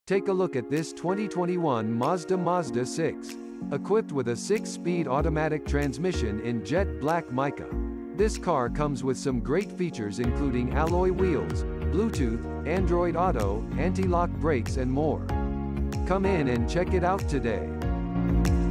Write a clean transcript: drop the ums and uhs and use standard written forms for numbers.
Take a look at this 2021 Mazda Mazda 6. Equipped with a 6-speed automatic transmission in jet black mica. This car comes with some great features including alloy wheels, Bluetooth, Android Auto, anti-lock brakes and more. Come in and check it out today.